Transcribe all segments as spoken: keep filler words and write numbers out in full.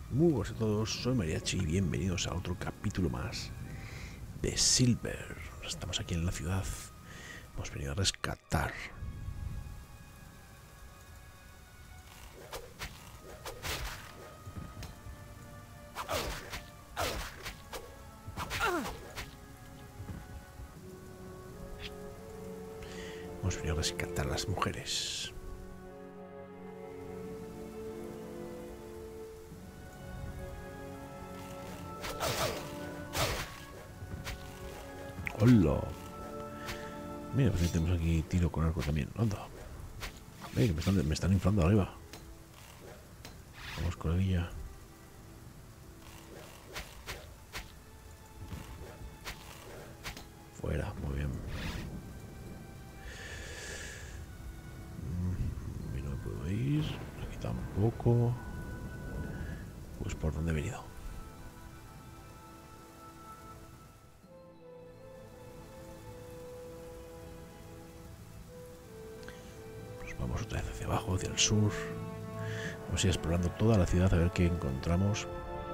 Muy buenas a todos, soy Mariachi y bienvenidos a otro capítulo más de Silver. Estamos aquí en la ciudad, hemos venido a rescatar. Hemos venido a rescatar a las mujeres. ¡Hola! Mira, pues tenemos aquí tiro con arco también. Anda. Ven, que me están, me están inflando arriba. Vamos, coleguilla. Fuera, muy bien. Mm, no me puedo ir. Aquí tampoco. Pues por dónde he venido. Vamos otra vez hacia abajo, hacia el sur. Vamos a ir explorando toda la ciudad a ver qué encontramos.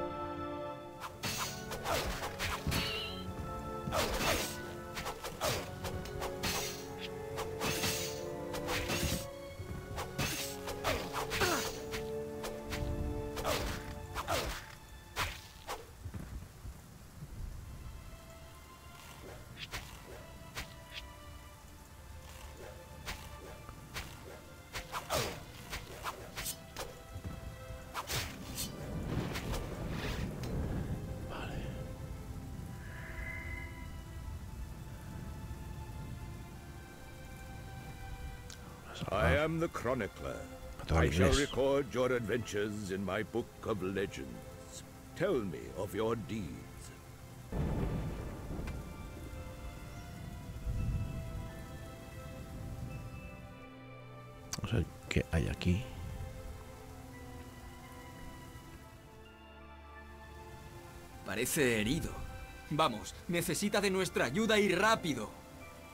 I am the chronicler. I shall record your adventures in my book of legends. Tell me of your deeds. Vamos a ver qué hay aquí. Parece herido. Vamos, necesita de nuestra ayuda y rápido.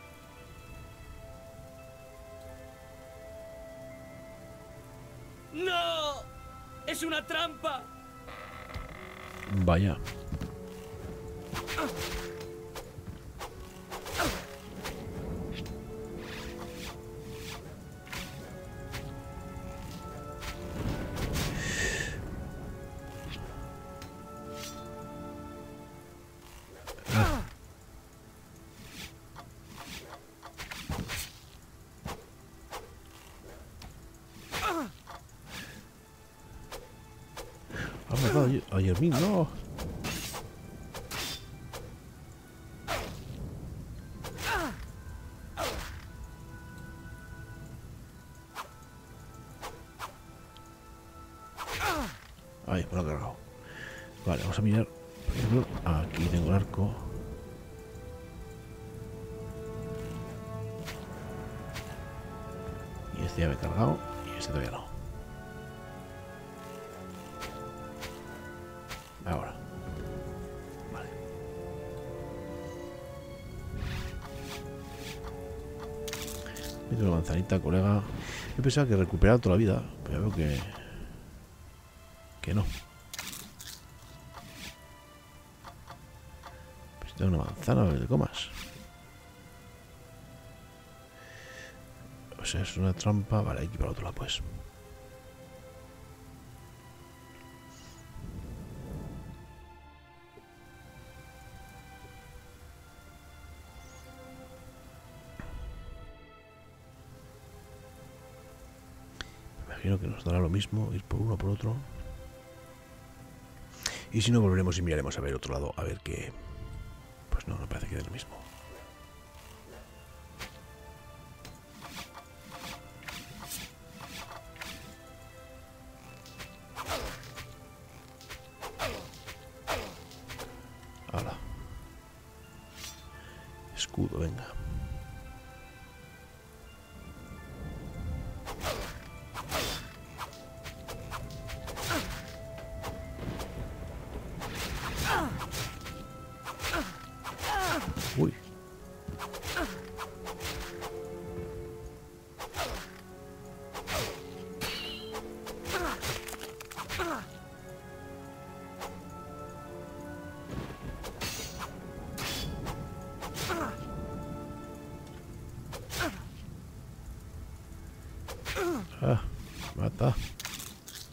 ¡No! ¡Es una trampa! Vaya. Ah. Ah, me ha dado a Yermin, no. Ay, me lo he cargado. Vale, vamos a mirar. Por ejemplo, aquí tengo el arco. Y este ya me he cargado. Y este todavía no. Ahora. Vale. Meto una manzanita, colega. Yo pensaba que recuperaba toda la vida, pero ya veo que... que no. Pues tengo una manzana para que te comas. O sea, es una trampa. Vale, hay que ir para el otro lado, pues. Imagino que nos dará lo mismo ir por uno o por otro. Y si no, volveremos y miraremos a ver otro lado, a ver qué. Pues no, no parece que dé lo mismo. Hala. Escudo, venga. Uy.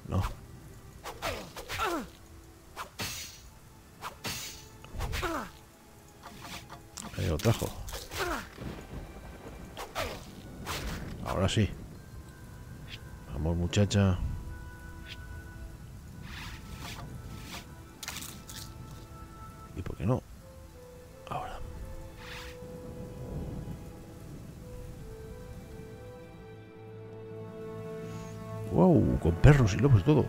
No. Ahí lo trajo. Ahora sí. Vamos, muchacha. ¿Y por qué no? Ahora. Wow, con perros y lobos y todo.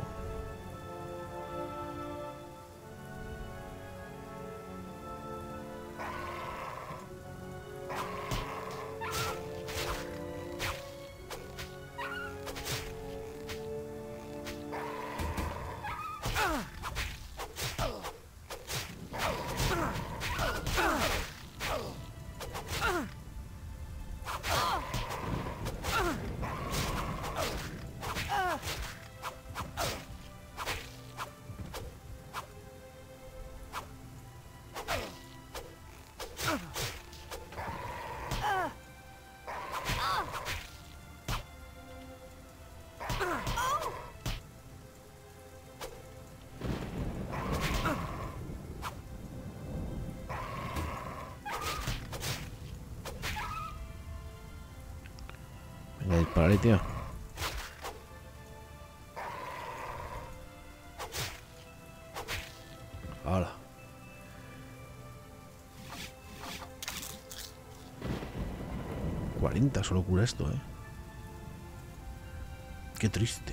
Venga, disparale, tío. Ahora. cuarenta solo cura esto, eh. Qué triste.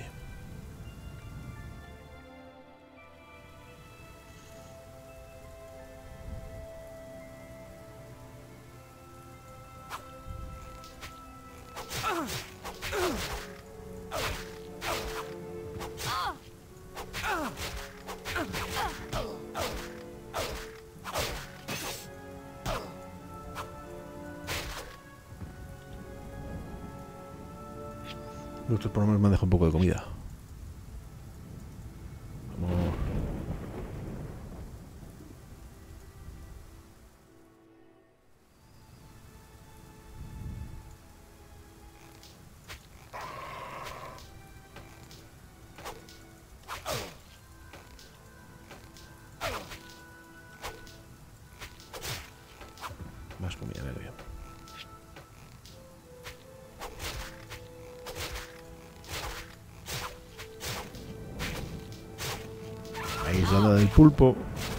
Nosotros por lo menos me han dejado un poco de comida. Vamos. Más comida, me doy. Aislada del pulpo.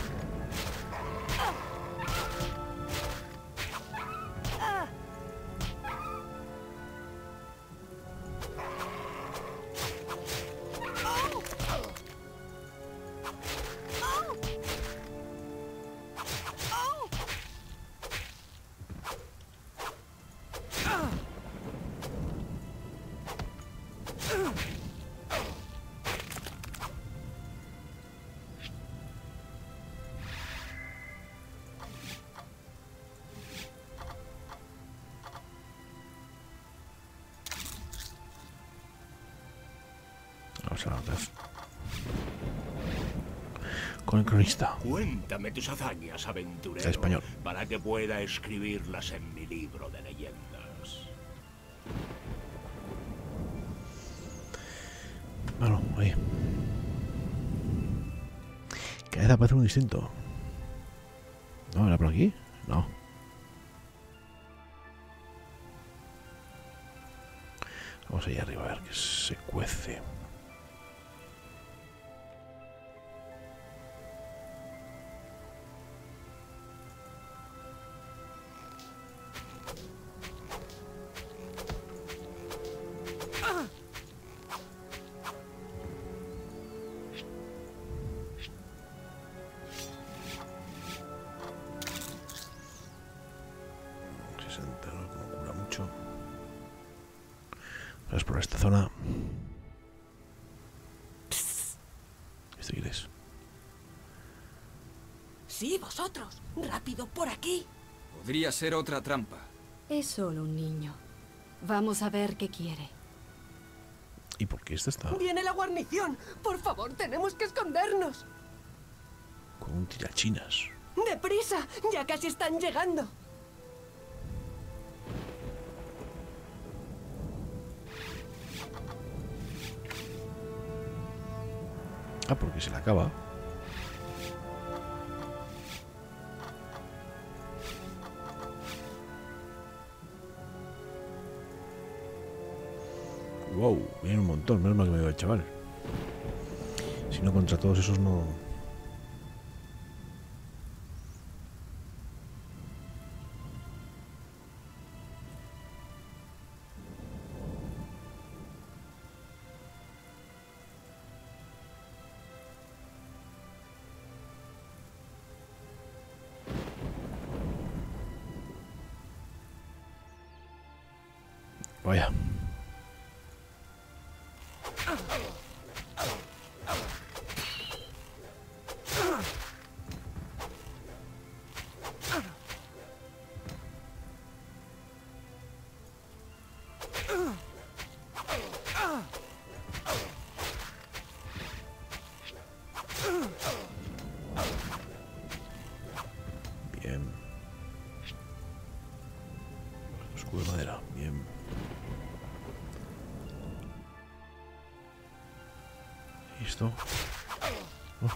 Vamos a la otra. Con el cronista. Cuéntame tus hazañas, aventurero, Español. para que pueda escribirlas en mi libro de leyendas. Bueno, ahí. Cada vez aparece uno distinto. ¿No era por aquí? No. Vamos allá arriba a ver que se cuece. sesenta, ¿no? Que no cura mucho. Vamos por esta zona. ¿Este quién es? Sí, vosotros. Rápido, por aquí. Podría ser otra trampa. Es solo un niño. Vamos a ver qué quiere. ¿Y por qué este está? Viene la guarnición. Por favor, tenemos que escondernos. Con un tirachinas. ¡Deprisa! Ya casi están llegando. Ah, porque se le acaba. Wow, viene un montón, menos mal que me iba el chaval. Si no, contra todos esos no... Vaya. Bien. Escudo de madera. Bien. ¿Listo? Oh.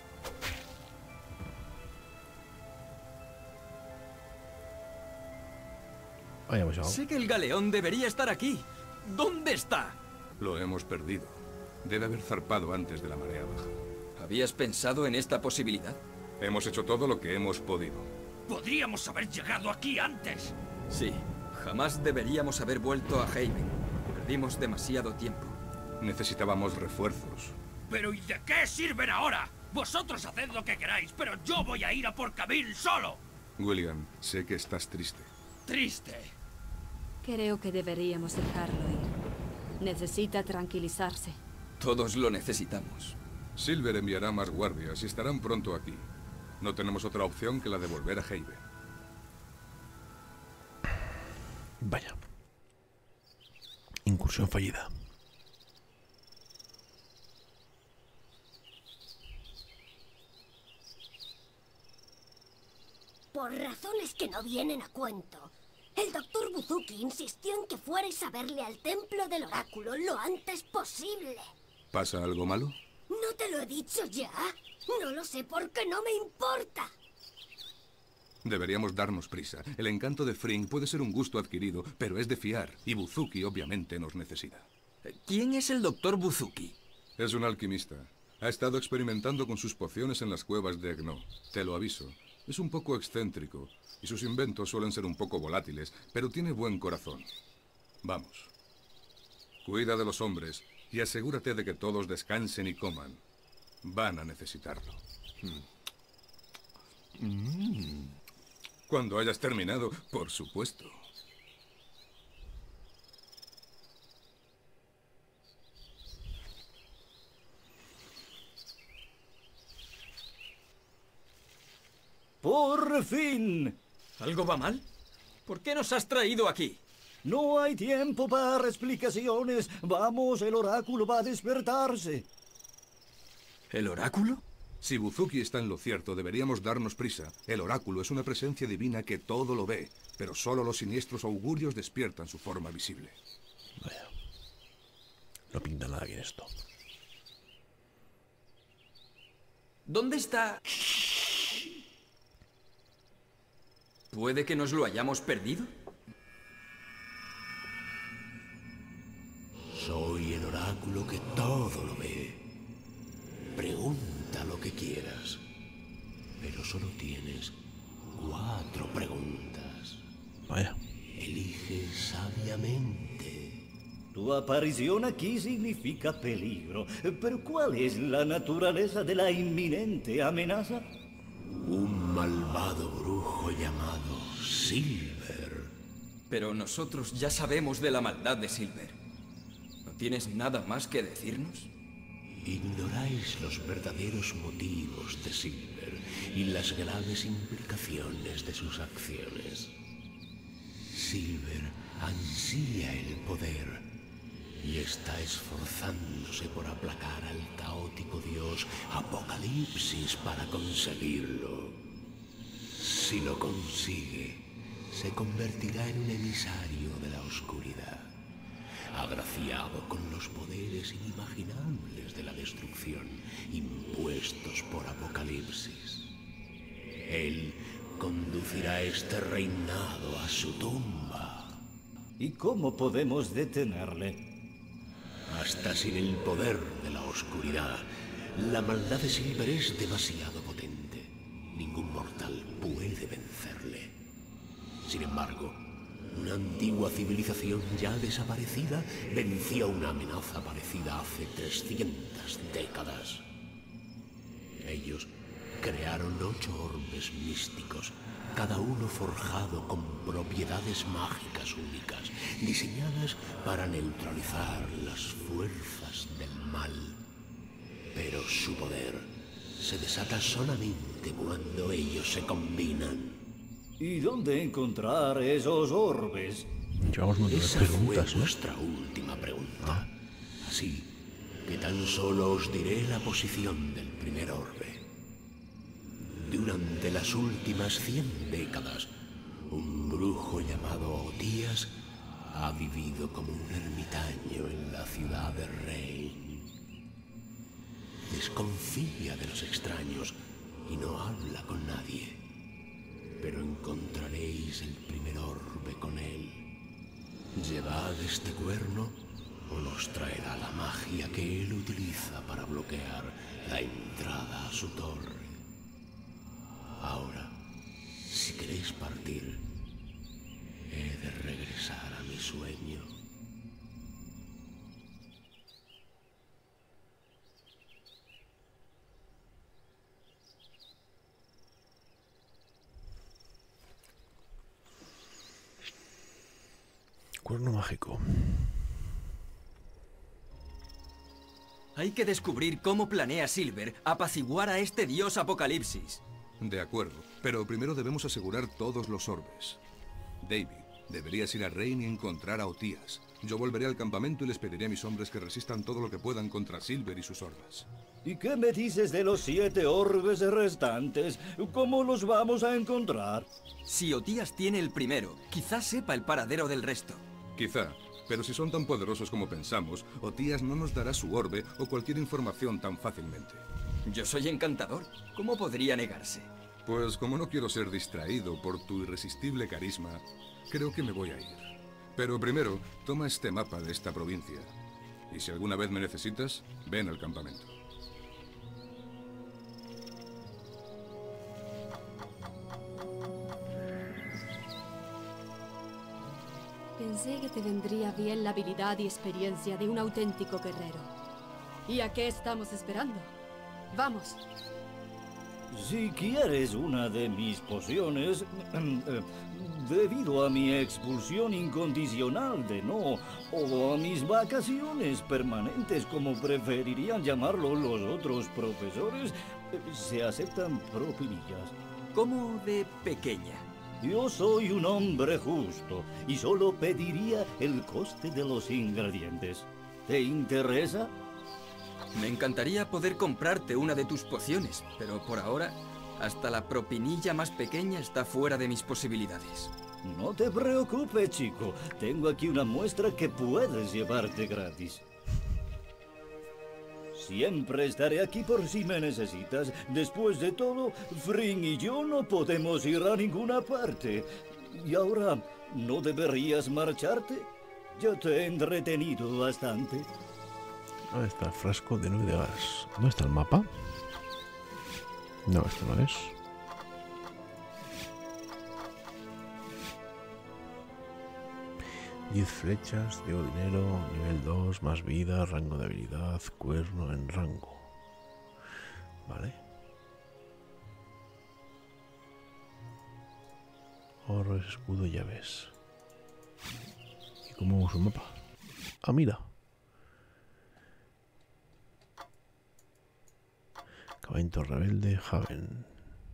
Vaya, pues, sé que el galeón debería estar aquí. ¿Dónde está? Lo hemos perdido. Debe haber zarpado antes de la marea baja. ¿Habías pensado en esta posibilidad? Hemos hecho todo lo que hemos podido. Podríamos haber llegado aquí antes. Sí, jamás deberíamos haber vuelto a Haven. Perdimos demasiado tiempo. Necesitábamos refuerzos. ¿Pero y de qué sirven ahora? Vosotros haced lo que queráis, pero yo voy a ir a por Kabil solo. William, sé que estás triste. Triste. Creo que deberíamos dejarlo ir. Necesita tranquilizarse. Todos lo necesitamos. Silver enviará más guardias y estarán pronto aquí. No tenemos otra opción que la de volver a Haven. Vaya. Incursión fallida. Por razones que no vienen a cuento, el doctor Buzuki insistió en que fuerais a verle al templo del oráculo lo antes posible. ¿Pasa algo malo? ¿No te lo he dicho ya? No lo sé porque no me importa. Deberíamos darnos prisa. El encanto de Frink puede ser un gusto adquirido, pero es de fiar, y Buzuki obviamente nos necesita. ¿Quién es el doctor Buzuki? Es un alquimista. Ha estado experimentando con sus pociones en las cuevas de Egno. Te lo aviso. Es un poco excéntrico, y sus inventos suelen ser un poco volátiles, pero tiene buen corazón. Vamos. Cuida de los hombres, y asegúrate de que todos descansen y coman. Van a necesitarlo. Mm. Cuando hayas terminado, por supuesto. ¡Por fin! ¿Algo va mal? ¿Por qué nos has traído aquí? No hay tiempo para explicaciones. Vamos, el oráculo va a despertarse. ¿El oráculo? Si Buzuki está en lo cierto, deberíamos darnos prisa. El oráculo es una presencia divina que todo lo ve, pero solo los siniestros augurios despiertan su forma visible. Vaya. No pinta nada bien esto. ¿Dónde está? ¿Puede que nos lo hayamos perdido? Soy el oráculo que todo lo ve. Pregunta lo que quieras. Pero solo tienes cuatro preguntas. Vaya. Elige sabiamente. Tu aparición aquí significa peligro. Pero ¿cuál es la naturaleza de la inminente amenaza? Un malvado brujo llamado Silver. Pero nosotros ya sabemos de la maldad de Silver. ¿No tienes nada más que decirnos? Ignoráis los verdaderos motivos de Silver y las graves implicaciones de sus acciones. Silver ansía el poder y está esforzándose por aplacar al caótico dios Apocalipsis para conseguirlo. Si lo consigue, se convertirá en un emisario de la oscuridad. agraciado con los poderes inimaginables de la destrucción impuestos por Apocalipsis. Él conducirá este reinado a su tumba. ¿Y cómo podemos detenerle? Hasta sin el poder de la oscuridad, la maldad de Silver es demasiado potente. Ningún mortal puede vencerle. Sin embargo, una antigua civilización ya desaparecida venció una amenaza parecida hace trescientas décadas. Ellos crearon ocho orbes místicos, cada uno forjado con propiedades mágicas únicas, diseñadas para neutralizar las fuerzas del mal. Pero su poder se desata solamente cuando ellos se combinan. ¿Y dónde encontrar esos orbes? Llevamos un montón de Esa preguntas, fue ¿no? nuestra última pregunta. Así que tan solo os diré la posición del primer orbe. Durante las últimas cien décadas, un brujo llamado Otías ha vivido como un ermitaño en la ciudad de Rein. Desconfía de los extraños y no habla con nadie. Pero encontraréis el primer orbe con él. Llevad este cuerno o nos traerá la magia que él utiliza para bloquear la entrada a su torre. Ahora, si queréis partir, he de regresar a mi sueño. Cuerno mágico. Hay que descubrir cómo planea Silver apaciguar a este dios Apocalipsis. De acuerdo, pero primero debemos asegurar todos los orbes. David, deberías ir a Rein y encontrar a Otías. Yo volveré al campamento y les pediré a mis hombres que resistan todo lo que puedan contra Silver y sus hordas. ¿Y qué me dices de los siete orbes restantes? ¿Cómo los vamos a encontrar? Si Otías tiene el primero, quizás sepa el paradero del resto. Quizá, pero si son tan poderosos como pensamos, Otías no nos dará su orbe o cualquier información tan fácilmente. Yo soy encantador. ¿Cómo podría negarse? Pues como no quiero ser distraído por tu irresistible carisma, creo que me voy a ir. Pero primero, toma este mapa de esta provincia. Y si alguna vez me necesitas, ven al campamento. Pensé que te vendría bien la habilidad y experiencia de un auténtico guerrero. ¿Y a qué estamos esperando? ¡Vamos! Si quieres una de mis pociones, debido a mi expulsión incondicional de No, o a mis vacaciones permanentes, como preferirían llamarlo los otros profesores, se aceptan propinillas. ¿Cómo de pequeña? Yo soy un hombre justo y solo pediría el coste de los ingredientes. ¿Te interesa? Me encantaría poder comprarte una de tus pociones, pero por ahora, hasta la propinilla más pequeña está fuera de mis posibilidades. No te preocupes, chico. Tengo aquí una muestra que puedes llevarte gratis. Siempre estaré aquí por si me necesitas. Después de todo, Fring y yo no podemos ir a ninguna parte. Y ahora, ¿no deberías marcharte? Ya te he entretenido bastante. ¿Dónde está el frasco de nube de gas? ¿Dónde está el mapa? No, esto no es. diez flechas, digo dinero, nivel dos, más vida, rango de habilidad, cuerno en rango. Vale. Oro, escudo, llaves. ¿Y cómo uso un mapa? Ah, mira. Caballo rebelde, Haven.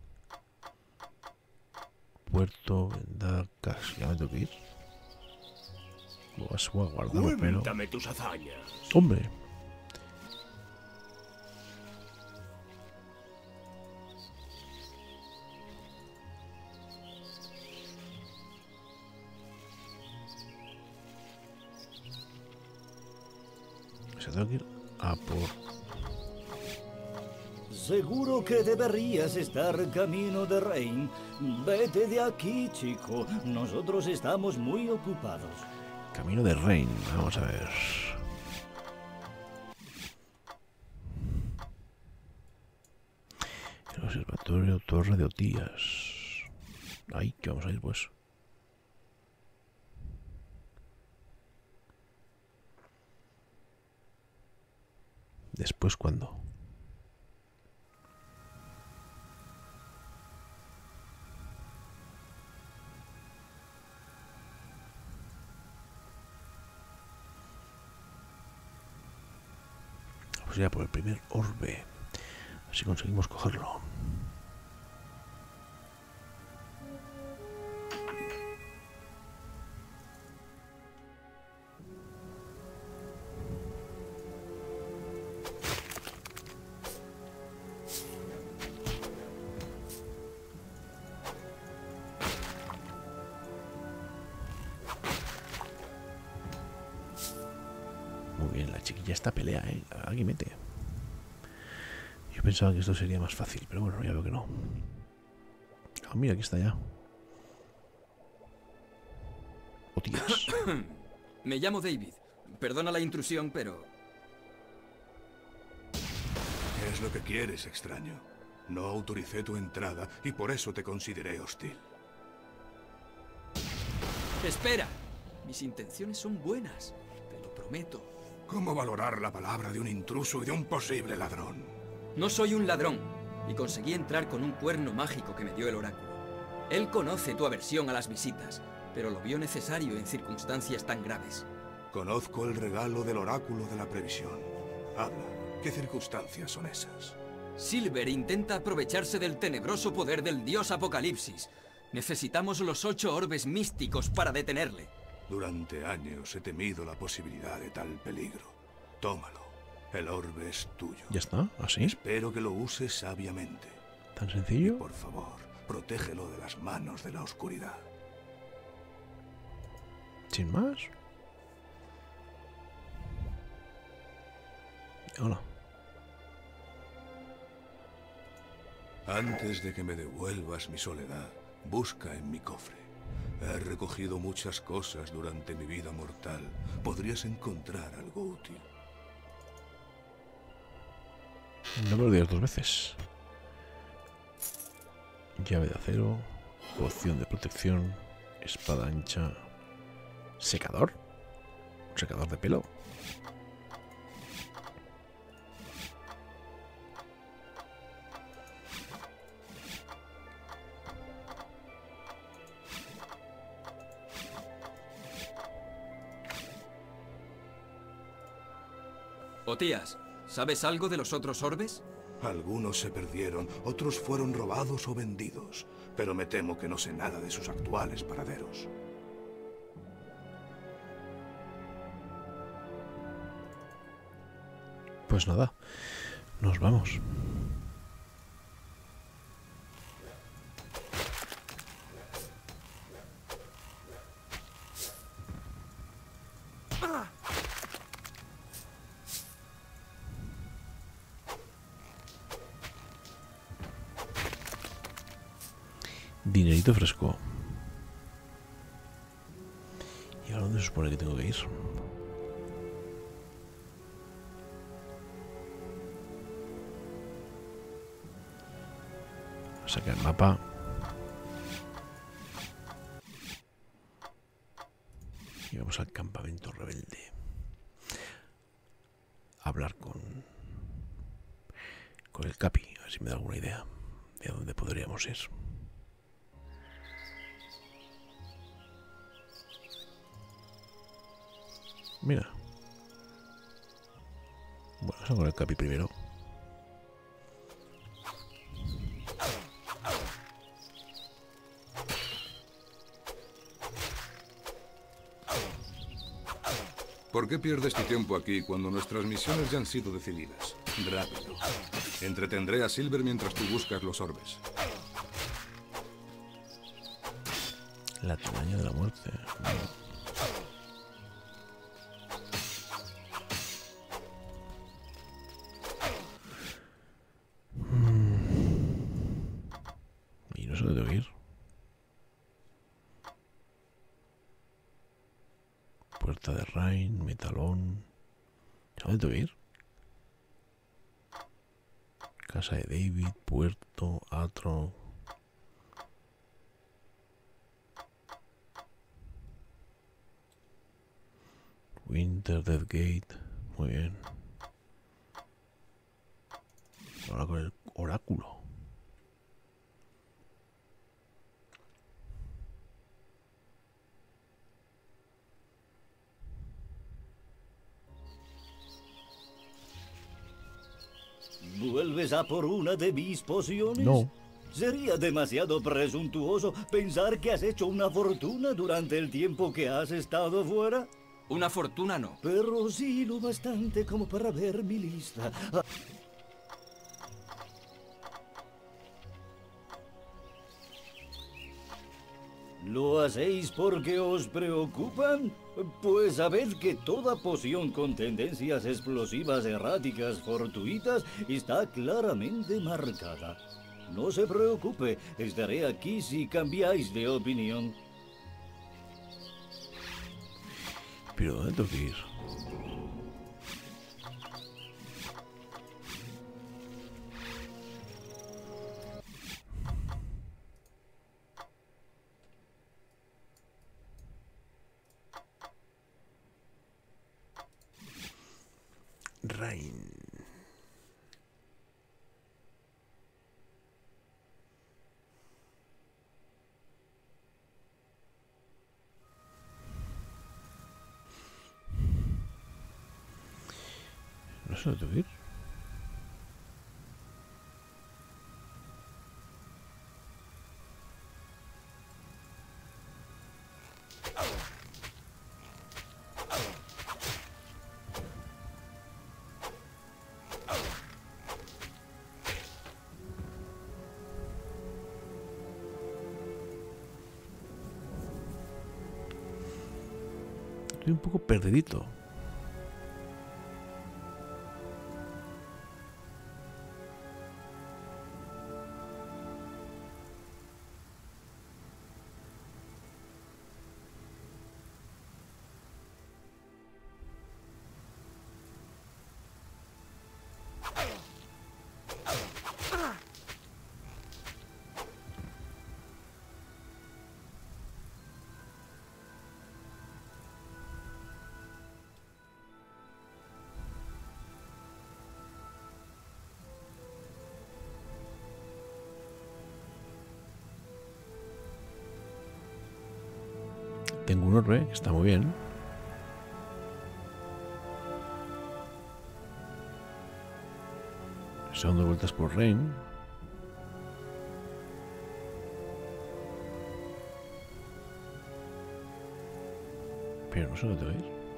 Puerto, Vendacas. Ya me tengo que ir. Vas a guardarlo, pero... Cuéntame tus hazañas. ¡Hombre! sea, tengo que ir a por... Seguro que deberías estar camino de Rain. Vete de aquí, chico. Nosotros estamos muy ocupados. Camino de Rain, vamos a ver. El observatorio Torre de Otías. Ahí, que vamos a ir pues. Después, ¿cuándo? Vamos ya por el primer orbe. A ver si conseguimos cogerlo. Esta pelea, ¿eh? Alguien mete. Yo pensaba que esto sería más fácil, pero bueno, ya veo que no. Ah, mira, aquí está ya. Oh, tías. Me llamo David. Perdona la intrusión, pero... ¿Qué es lo que quieres, extraño? No autoricé tu entrada y por eso te consideré hostil. Espera. Mis intenciones son buenas. Te lo prometo. ¿Cómo valorar la palabra de un intruso y de un posible ladrón? No soy un ladrón, y conseguí entrar con un cuerno mágico que me dio el oráculo. Él conoce tu aversión a las visitas, pero lo vio necesario en circunstancias tan graves. Conozco el regalo del oráculo de la previsión. Habla, ¿qué circunstancias son esas? Silver intenta aprovecharse del tenebroso poder del dios Apocalipsis. Necesitamos los ocho orbes místicos para detenerle. Durante años he temido la posibilidad de tal peligro. Tómalo. El orbe es tuyo. ¿Ya está? ¿Así? Espero que lo uses sabiamente. ¿Tan sencillo? Y por favor, protégelo de las manos de la oscuridad. ¿Sin más? Hola. Antes de que me devuelvas mi soledad, busca en mi cofre. He recogido muchas cosas durante mi vida mortal. Podrías encontrar algo útil. No me lo digas dos veces. Llave de acero, poción de protección, espada ancha, secador, un secador de pelo. Otías, ¿sabes algo de los otros orbes? Algunos se perdieron, otros fueron robados o vendidos, pero me temo que no sé nada de sus actuales paraderos. Pues nada, nos vamos. Dinerito fresco. ¿Y ahora dónde se supone que tengo que ir? Sacar el mapa. Y vamos al campamento rebelde. A hablar con... con el Capi. A ver si me da alguna idea de a dónde podríamos ir. Mira. Bueno, vamos con el Capi primero. ¿Por qué pierdes tu tiempo aquí cuando nuestras misiones ya han sido decididas? Rápido. Entretendré a Silver mientras tú buscas los orbes. La telaraña de la muerte. sé dónde tengo que ir. Puerta de Rain, Metalón. ¿A dónde tengo que ir? Casa de David, Puerto, Atro. Winter, Deathgate. Muy bien. Ahora con el oráculo. ¿Vuelves a por una de mis pociones? No. Sería demasiado presuntuoso pensar que has hecho una fortuna durante el tiempo que has estado fuera. Una fortuna no. Pero sí lo bastante como para ver mi lista. Ah. ¿Lo hacéis porque os preocupan? Pues sabed que toda poción con tendencias explosivas erráticas fortuitas está claramente marcada. No se preocupe, estaré aquí si cambiáis de opinión. ¿Pero dónde tengo que ir? Rain. No sé dónde tengo que ir. Estoy un poco perdidito. Tengo un orbe que está muy bien. Estoy dando vueltas por Rain. Pero no sé dónde voy a ir.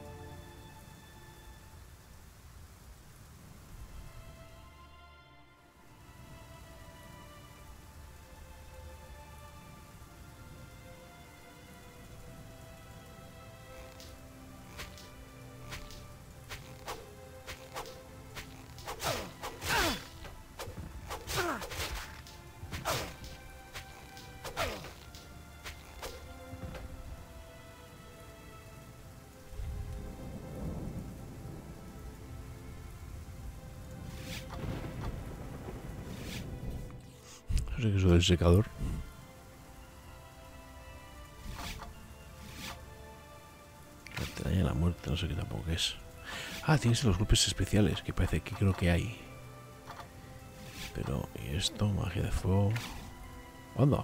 No sé qué es eso del secador. La telaraña de la muerte, no sé qué tampoco es. Ah, tienes los golpes especiales, que parece que creo que hay. Pero, ¿y esto? Magia de fuego. ¿Cuándo?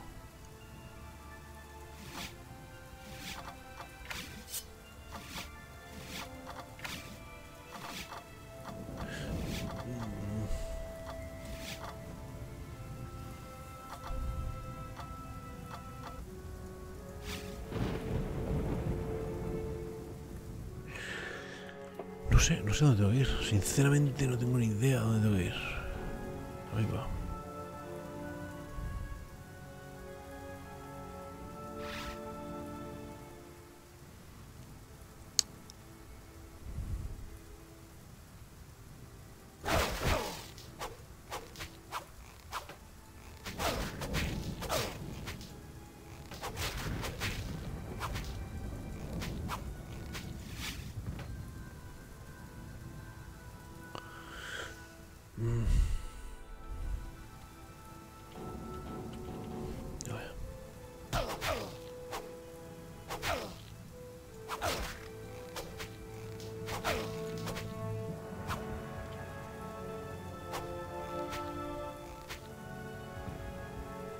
No sé, no sé dónde tengo que ir. Sinceramente no tengo ni idea de dónde tengo que ir. Ahí va.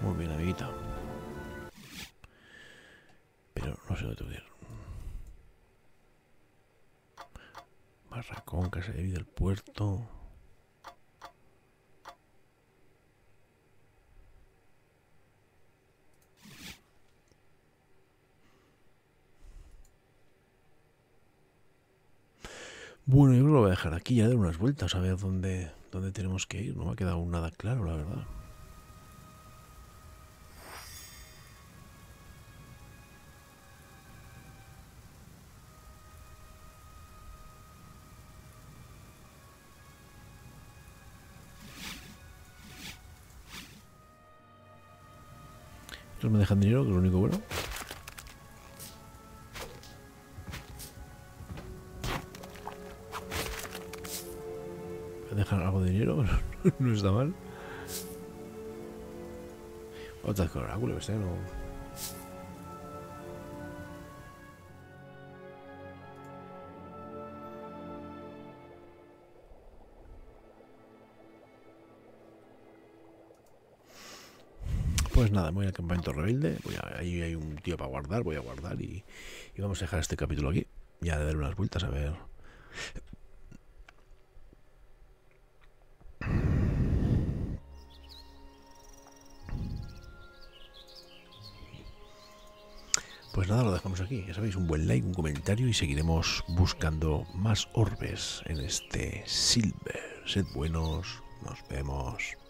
Muy bien, amiguita. Pero no sé dónde tengo que ir. Barracón, casa de vida del puerto. Bueno, yo creo que lo voy a dejar aquí, ya dar unas vueltas a ver dónde, dónde tenemos que ir. No me ha quedado nada claro, la verdad. Ellos me dejan dinero, que es lo único bueno. Me dejan algo de dinero, pero no está mal. Otra con oráculo, este no. Pues nada, me voy al campamento rebelde. Voy a, ahí hay un tío para guardar, voy a guardar y, y vamos a dejar este capítulo aquí. Ya de dar unas vueltas a ver. Pues nada, lo dejamos aquí. Ya sabéis, un buen like, un comentario y seguiremos buscando más orbes en este Silver. Sed buenos, nos vemos.